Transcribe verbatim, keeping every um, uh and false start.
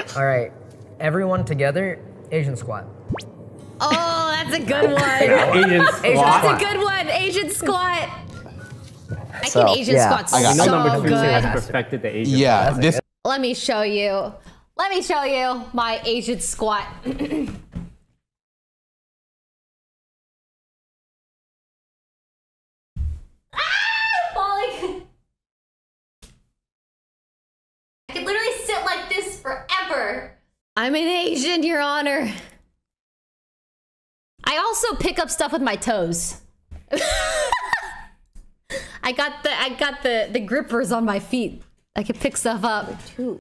All right, everyone together, Asian squat. Oh, that's a good one. Asian squat. That's a good one. Asian squat. I So, can Asian yeah. squat I got- so I Number two good. has perfected the Asian Yeah, squat. this Let me show you. Let me show you my Asian squat. Ah, falling. I could literally sit like this forever. I'm an Asian, Your Honor. I also pick up stuff with my toes. I got the I got the the grippers on my feet. I can pick stuff up. Two.